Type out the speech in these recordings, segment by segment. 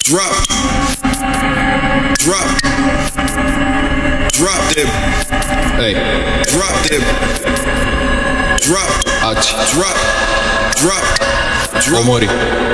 Drop them. Hey. Drop them. Drop. Atchi. Drop. Omori.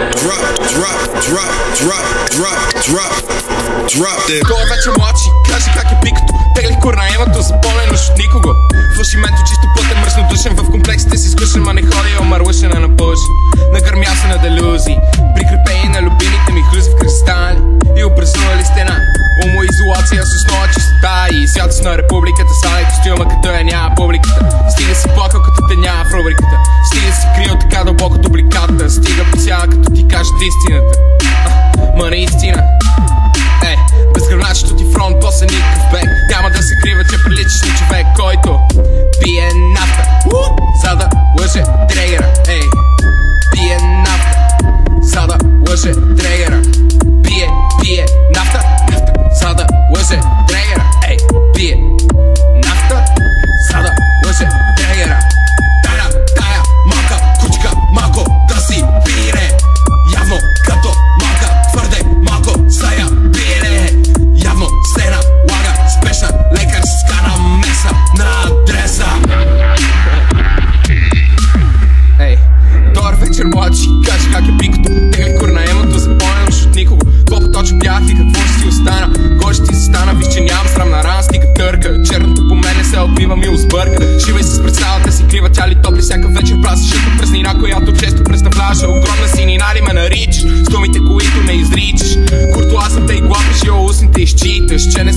Drop them. Той вече младши, каже как е пикато. Теглих корнаемато, запълнено от никого. Фалшименто чисто пътен, мръснодушен. В комплексите си сгъшен, ма не ходи омърлъшена на пълшен. Нагърмя се на делюзии, прикрепени на любимите ми хлюзи в кристали. И образували стена, умоизолация с основа чистота. И святост на републиката, садай костюма, като я няма публиката. Стига си плакал, като те няма в рубриката. Стига си крил така дълбоко дубликата. Стига посява, като ти кажат истината. Ма наистина, без гръбначето ти фронт, бос е никакъв бек. Няма да се крива, че приличаш на човек, който пие нафта, за да лъже дрегера. Пие нафта, за да лъже дрегера. Пие нафта, за да лъже дрегера. Пие нафта, за да лъже дрегера. Тая малка кучка малко да си пире. Явно като малка твърде малко са я бире. Явно се налага спешна лекарска намеса на адреса. Добър вечер, младши, кажи как е пикото. Тегли корнаемото, запомняш от никого. Колко точно бях и какво ще си остана. Кой ще ти застана, виж, че нямам срамна рана, стига търка. Черното по мене се отмива, ми сбърка. Шивай се с представата си, крива тя ли топли всяка вечер. Прасишето празнина, която често представляваш. Огромна синина ли ме наричаш, с думите, които не изричаш. Куртуазната и глапиш, и устните изчиташ. Че